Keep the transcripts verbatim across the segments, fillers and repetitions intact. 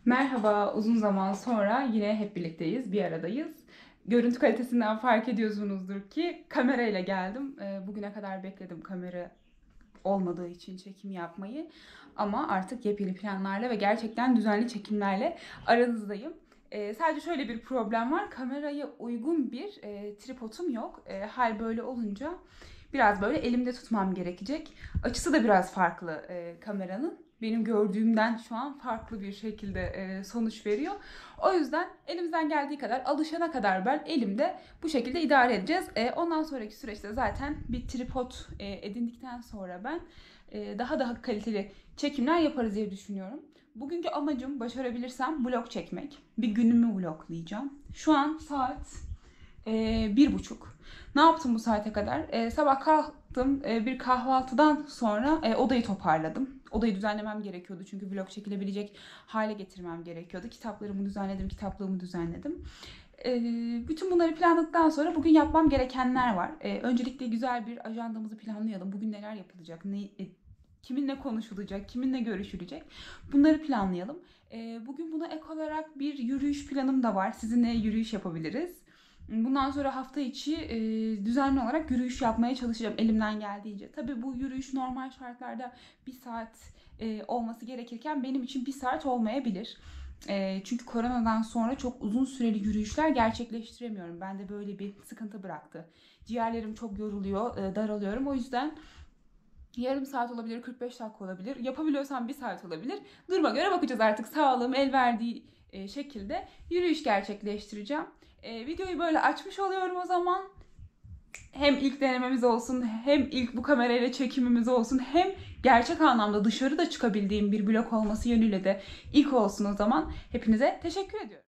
Merhaba, uzun zaman sonra yine hep birlikteyiz, bir aradayız. Görüntü kalitesinden fark ediyorsunuzdur ki kamerayla geldim. Ee, Bugüne kadar bekledim kamera olmadığı için çekim yapmayı. Ama artık yepyeni planlarla ve gerçekten düzenli çekimlerle aranızdayım. Ee, sadece şöyle bir problem var. Kameraya uygun bir e, tripodum yok. E, hal böyle olunca biraz böyle elimde tutmam gerekecek. Açısı da biraz farklı e, kameranın. Benim gördüğümden şu an farklı bir şekilde e, sonuç veriyor. O yüzden elimizden geldiği kadar, alışana kadar ben elimde bu şekilde idare edeceğiz. E, ondan sonraki süreçte zaten bir tripod e, edindikten sonra ben e, daha daha kaliteli çekimler yaparız diye düşünüyorum. Bugünkü amacım, başarabilirsem, vlog çekmek. Bir günümü vloglayacağım. Şu an saat e, bir buçuk. Ne yaptım bu saate kadar? E, sabah kalktım, e, bir kahvaltıdan sonra e, odayı toparladım. Odayı düzenlemem gerekiyordu çünkü vlog çekilebilecek hale getirmem gerekiyordu. Kitaplarımı düzenledim, kitaplığımı düzenledim. E, bütün bunları planladıktan sonra bugün yapmam gerekenler var. E, öncelikle güzel bir ajandamızı planlayalım. Bugün neler yapılacak, ne, e, kiminle konuşulacak, kiminle görüşülecek, bunları planlayalım. E, bugün buna ek olarak bir yürüyüş planım da var. Sizinle yürüyüş yapabiliriz. Bundan sonra hafta içi e, düzenli olarak yürüyüş yapmaya çalışacağım elimden geldiğince. Tabii bu yürüyüş normal şartlarda bir saat e, olması gerekirken benim için bir saat olmayabilir. E, çünkü koronadan sonra çok uzun süreli yürüyüşler gerçekleştiremiyorum. Bende böyle bir sıkıntı bıraktı. Ciğerlerim çok yoruluyor, e, daralıyorum. O yüzden yarım saat olabilir, kırk beş dakika olabilir. Yapabiliyorsam bir saat olabilir. Duruma göre bakacağız artık. Sağlığım el verdiği e, şekilde yürüyüş gerçekleştireceğim. E, videoyu böyle açmış oluyorum o zaman. Hem ilk denememiz olsun, hem ilk bu kamerayla çekimimiz olsun, hem gerçek anlamda dışarıda çıkabildiğim bir vlog olması yönüyle de ilk olsun o zaman. Hepinize teşekkür ediyorum.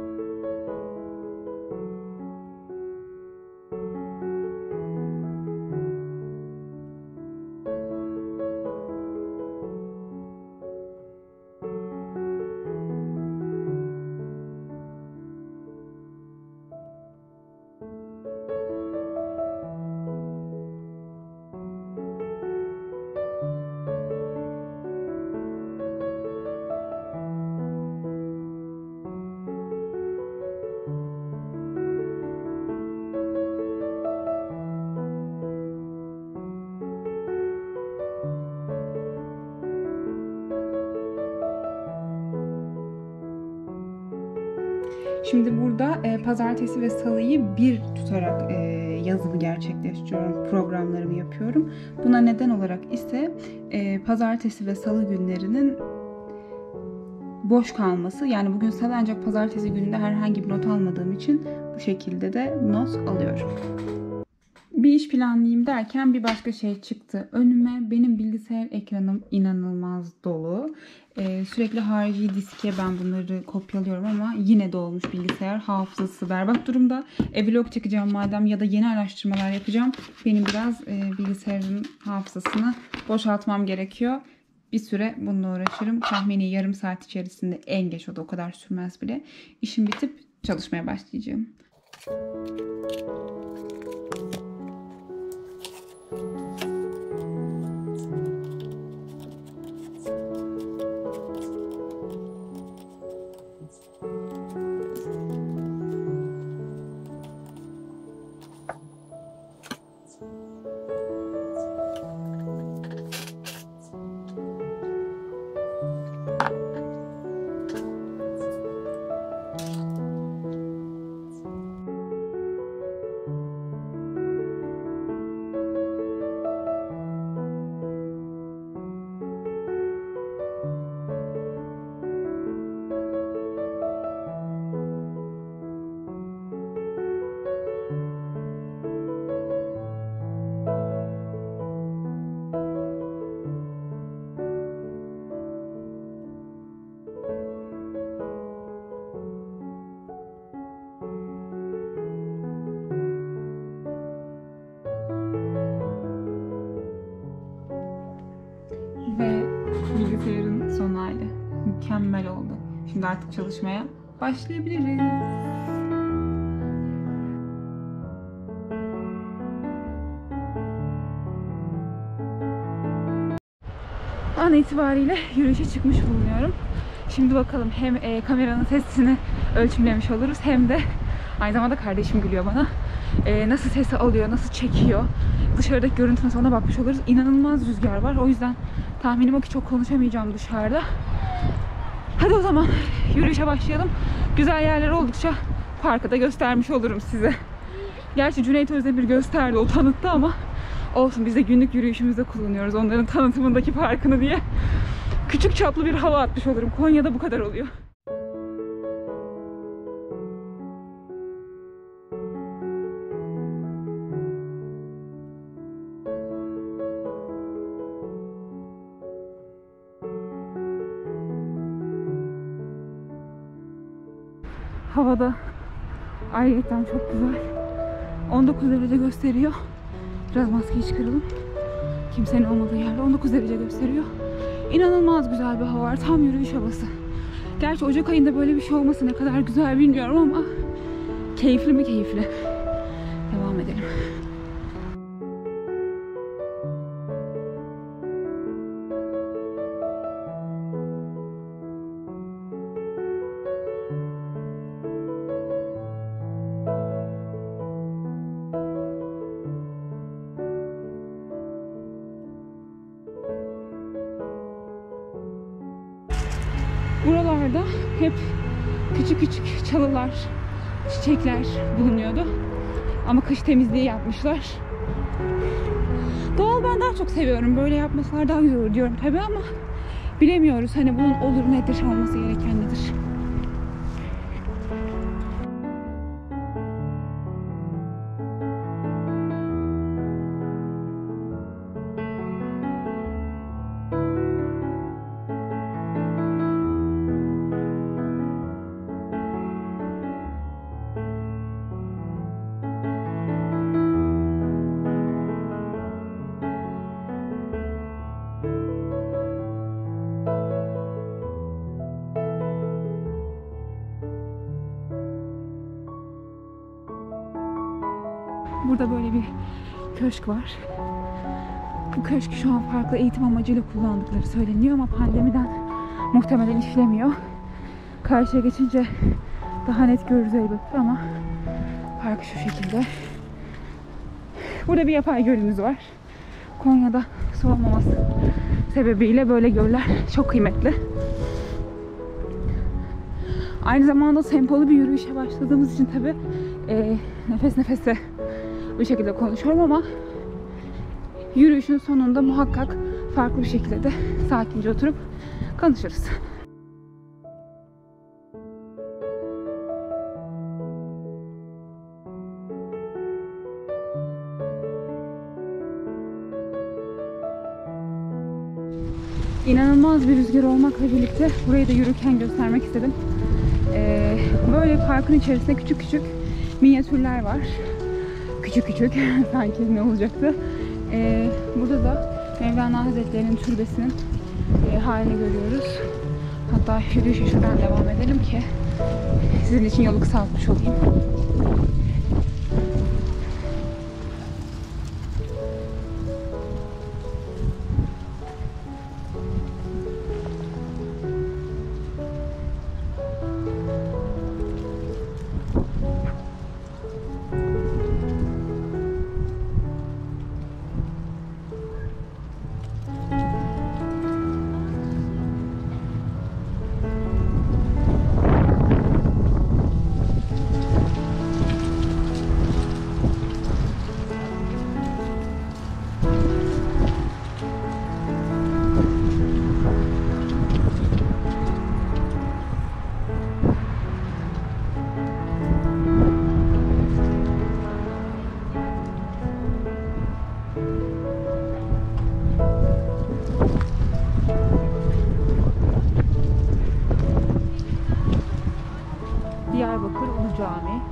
Şimdi burada e, pazartesi ve salıyı bir tutarak e, yazımı gerçekleştiriyorum, programlarımı yapıyorum. Buna neden olarak ise e, pazartesi ve salı günlerinin boş kalması. Yani bugün salı ancak pazartesi gününde herhangi bir not almadığım için bu şekilde de not alıyorum. Bir iş planlayayım derken bir başka şey çıktı önüme. Benim bilgisayar ekranım inanılmaz dolu. Ee, sürekli harici diske ben bunları kopyalıyorum ama yine dolmuş bilgisayar. Hafızası berbat durumda. E, vlog çekeceğim madem ya da yeni araştırmalar yapacağım. Benim biraz e, bilgisayarın hafızasını boşaltmam gerekiyor. Bir süre bununla uğraşırım. Tahmini yarım saat içerisinde, en geç, o da o kadar sürmez bile. İşim bitip çalışmaya başlayacağım. Ve bilgisayarın son hali. Mükemmel oldu. Şimdi artık çalışmaya başlayabiliriz. An itibariyle yürüyüşe çıkmış bulunuyorum. Şimdi bakalım hem e, kameranın sesini ölçümlemiş oluruz hem de aynı zamanda kardeşim gülüyor bana. E, nasıl sesi alıyor, nasıl çekiyor, dışarıdaki görüntü nasıl, ona bakmış oluruz. İnanılmaz rüzgar var. O yüzden tahminim o ki çok konuşamayacağım dışarıda. Hadi o zaman yürüyüşe başlayalım. Güzel yerler oldukça parkı da göstermiş olurum size. Gerçi Cüneyt Özdemir gösterdi, o tanıttı ama olsun, biz de günlük yürüyüşümüzde kullanıyoruz onların tanıtımındaki parkını diye. Küçük çaplı bir hava atmış olurum. Konya'da bu kadar oluyor. Havada ayrıca çok güzel. on dokuz derece gösteriyor. Biraz maskeyi çıkaralım. Kimsenin olmadığı yerde on dokuz derece gösteriyor. İnanılmaz güzel bir hava var. Tam yürüyüş havası. Gerçi Ocak ayında böyle bir şey olması ne kadar güzel bilmiyorum ama keyifli mi keyifli. Devam edelim. Buralarda hep küçük küçük çalılar, çiçekler bulunuyordu. Ama kış temizliği yapmışlar. Doğal ben daha çok seviyorum. Böyle yapmasalar daha güzel olur diyorum tabii ama bilemiyoruz. Hani bunun olur nedir, olması gereken nedir. Burada böyle bir köşk var. Bu köşkü şu an farklı eğitim amacıyla kullandıkları söyleniyor ama pandemiden muhtemelen işlemiyor. Karşıya geçince daha net görürüz elbette ama park şu şekilde. Burada bir yapay gölümüz var. Konya'da su olmaması sebebiyle böyle göller çok kıymetli. Aynı zamanda tempolu bir yürüyüşe başladığımız için tabii e, nefes nefese bu şekilde konuşuyorum ama yürüyüşün sonunda muhakkak farklı bir şekilde de sakince oturup konuşuruz. İnanılmaz bir rüzgar olmakla birlikte burayı da yürürken göstermek istedim. Ee, böyle parkın içerisinde küçük küçük minyatürler var. Küçük küçük sanki ne olacaktı. Ee, burada da Mevlana Hazretleri'nin türbesinin e, halini görüyoruz. Hatta yürüyüşe şuradan devam edelim ki sizin için yolu kısaltmış olayım. Diyarbakır Ulu Cami.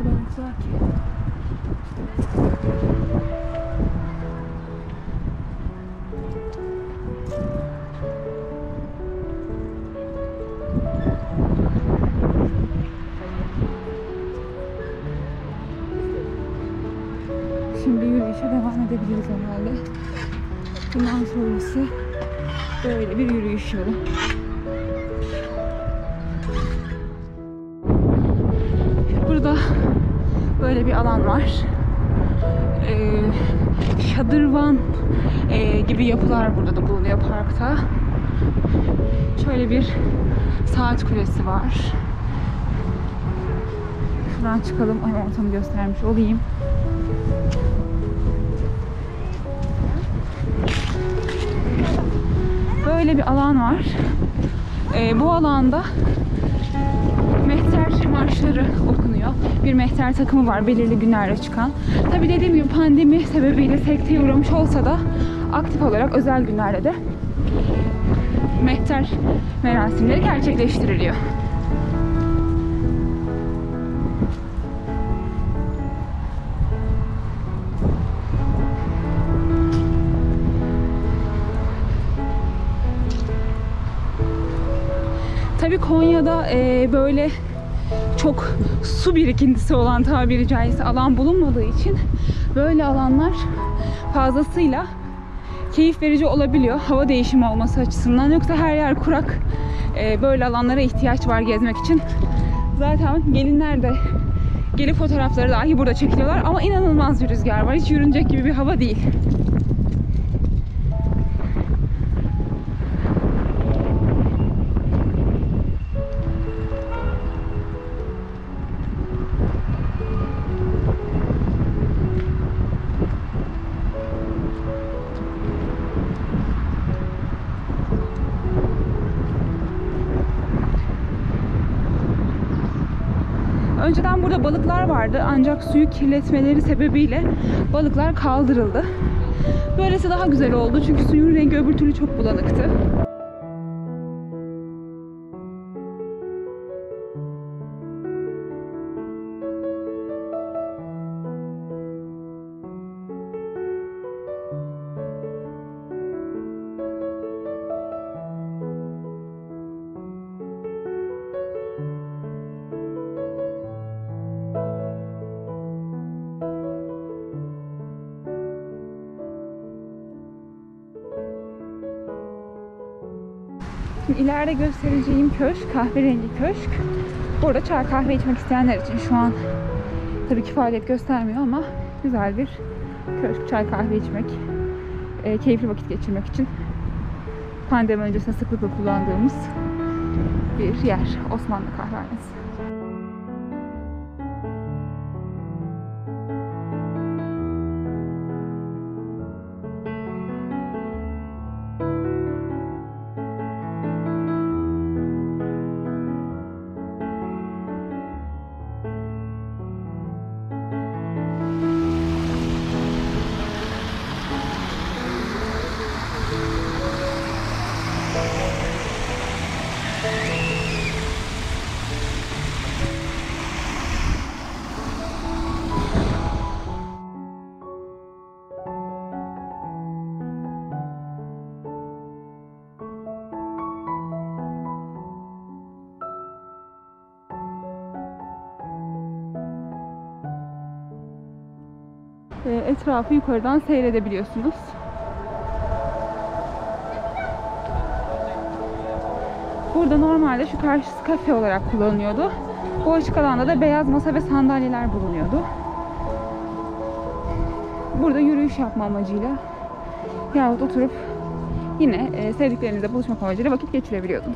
kadar güzel ki. Şimdi yürüyüşe devam edebiliriz herhalde. Bundan sonrası böyle bir yürüyüş yolu. Burada böyle bir alan var. Ee, şadırvan e, gibi yapılar burada da bulunuyor parkta. Şöyle bir saat kulesi var. Şuradan çıkalım. Ay, ortamı göstermiş olayım. Böyle bir alan var. Ee, bu alanda mehter marşları okunuyor. Bir mehter takımı var belirli günlerde çıkan. Tabii dediğim gibi pandemi sebebiyle sekteye uğramış olsa da aktif olarak özel günlerde de mehter merasimleri gerçekleştiriliyor. Tabii Konya'da e, böyle çok su birikintisi olan, tabiri caizse, alan bulunmadığı için böyle alanlar fazlasıyla keyif verici olabiliyor hava değişimi olması açısından. Yoksa her yer kurak. E, böyle alanlara ihtiyaç var gezmek için. Zaten gelinler de gelip fotoğrafları dahi burada çekiliyorlar ama inanılmaz bir rüzgar var. Hiç yürünecek gibi bir hava değil. Önceden burada balıklar vardı ancak suyu kirletmeleri sebebiyle balıklar kaldırıldı. Böylesi daha güzel oldu çünkü suyun rengi öbür türlü çok bulanıktı. Şimdi ileride göstereceğim köşk, kahverengi köşk. Burada çay kahve içmek isteyenler için şu an tabii ki faaliyet göstermiyor ama güzel bir köşk, çay kahve içmek, e, keyifli vakit geçirmek için pandemi öncesinde sıklıkla kullandığımız bir yer. Osmanlı Kahvehanesi. Etrafı yukarıdan seyredebiliyorsunuz. Burada normalde şu karşısı kafe olarak kullanılıyordu. Bu açık alanda da beyaz masa ve sandalyeler bulunuyordu. Burada yürüyüş yapma amacıyla yahut oturup yine e, sevdiklerinizle buluşmak amacıyla vakit geçirebiliyordunuz.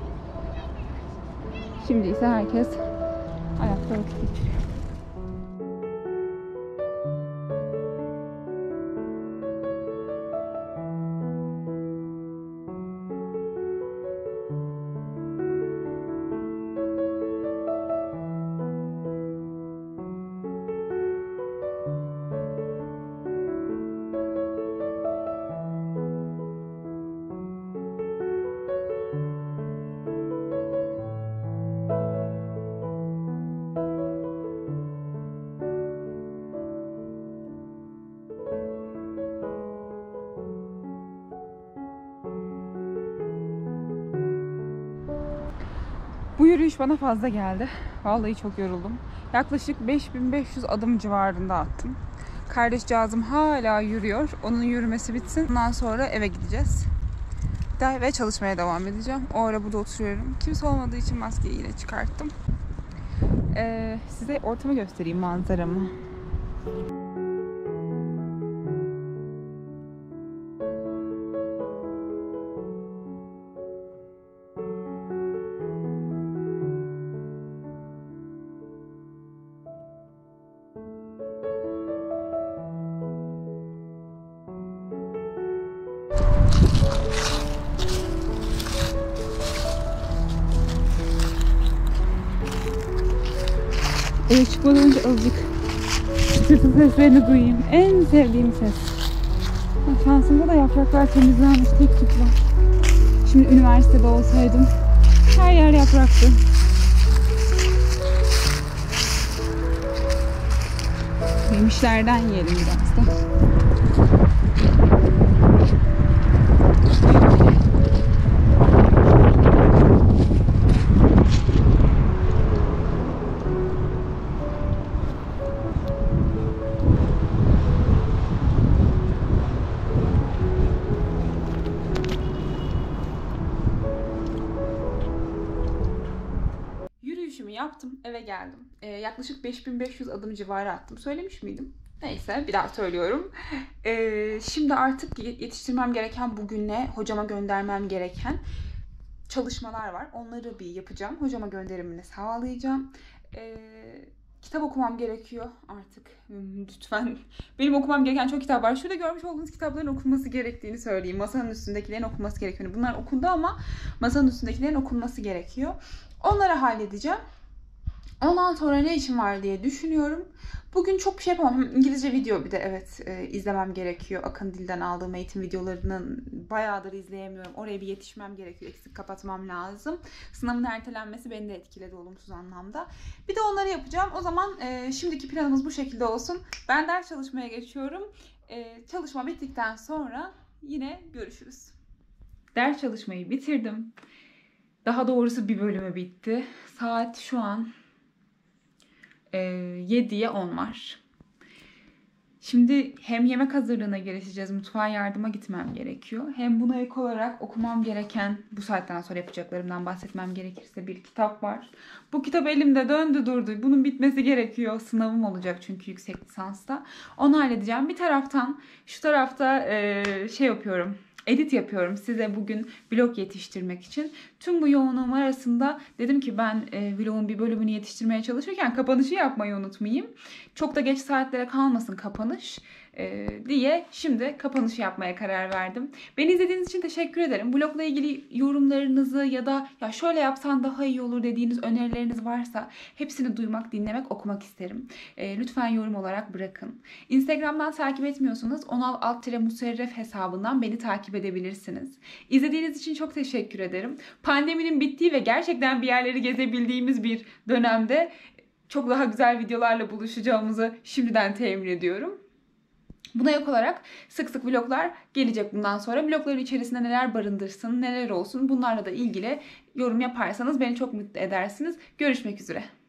Şimdi ise herkes ayakta vakit geçiriyor. Bu yürüyüş bana fazla geldi. Vallahi çok yoruldum. Yaklaşık beş bin beş yüz adım civarında attım. Kardeşcağızım hala yürüyor. Onun yürümesi bitsin. Ondan sonra eve gideceğiz. Ve çalışmaya devam edeceğim. O ara burada oturuyorum. Kimse olmadığı için maskeyi yine çıkarttım. Ee, size ortamı göstereyim, manzaramı. Eve çıkmadan önce azıcık çıtırtı seslerini duyayım. En sevdiğim ses. Şansımda da yapraklar temizlenmiş, tek tük var. Şimdi üniversitede olsaydım her yer yapraktı. Yemişlerden yiyelim biraz da. Yaptım, eve geldim. Ee, yaklaşık beş bin beş yüz adım civarı attım. Söylemiş miydim? Neyse, bir daha söylüyorum. Ee, şimdi artık yetiştirmem gereken, bugüne hocama göndermem gereken çalışmalar var. Onları bir yapacağım. Hocama gönderimini sağlayacağım. Ee, kitap okumam gerekiyor artık. Lütfen. Benim okumam gereken çok kitap var. Şurada görmüş olduğunuz kitapların okunması gerektiğini söyleyeyim. Masanın üstündekilerin okunması gerekiyor. Bunlar okundu ama masanın üstündekilerin okunması gerekiyor. Onları halledeceğim. Ondan sonra ne işim var diye düşünüyorum. Bugün çok bir şey yapamam. İngilizce video bir de evet e, izlemem gerekiyor. Akın Dil'den aldığım eğitim videolarının bayağıdır izleyemiyorum. Oraya bir yetişmem gerekiyor. Eksik kapatmam lazım. Sınavın ertelenmesi beni de etkiledi olumsuz anlamda. Bir de onları yapacağım. O zaman e, şimdiki planımız bu şekilde olsun. Ben ders çalışmaya geçiyorum. E, çalışma bittikten sonra yine görüşürüz. Ders çalışmayı bitirdim. Daha doğrusu bir bölümü bitti. Saat şu an yediye on var. Şimdi hem yemek hazırlığına girişeceğiz. Mutfağa yardıma gitmem gerekiyor. Hem buna ek olarak okumam gereken, bu saatten sonra yapacaklarımdan bahsetmem gerekirse bir kitap var. Bu kitap elimde döndü durdu. Bunun bitmesi gerekiyor. Sınavım olacak çünkü yüksek lisansta. Onu halledeceğim. Bir taraftan şu tarafta e, şey yapıyorum. Edit yapıyorum size bugün vlog yetiştirmek için. Tüm bu yoğunluğum arasında dedim ki ben e, vlogun bir bölümünü yetiştirmeye çalışırken kapanışı yapmayı unutmayayım. Çok da geç saatlere kalmasın kapanış e, diye şimdi kapanışı yapmaya karar verdim. Beni izlediğiniz için teşekkür ederim. Vlogla ilgili yorumlarınızı ya da ya şöyle yapsan daha iyi olur dediğiniz önerileriniz varsa hepsini duymak, dinlemek, okumak isterim. E, lütfen yorum olarak bırakın. Instagram'dan takip etmiyorsanız onal alt musarref hesabından beni takip edebilirsiniz. İzlediğiniz için çok teşekkür ederim. Pandeminin bittiği ve gerçekten bir yerleri gezebildiğimiz bir dönemde çok daha güzel videolarla buluşacağımızı şimdiden temin ediyorum. Buna ek olarak sık sık vloglar gelecek bundan sonra. Vlogların içerisinde neler barındırsın, neler olsun bunlarla da ilgili yorum yaparsanız beni çok mutlu edersiniz. Görüşmek üzere.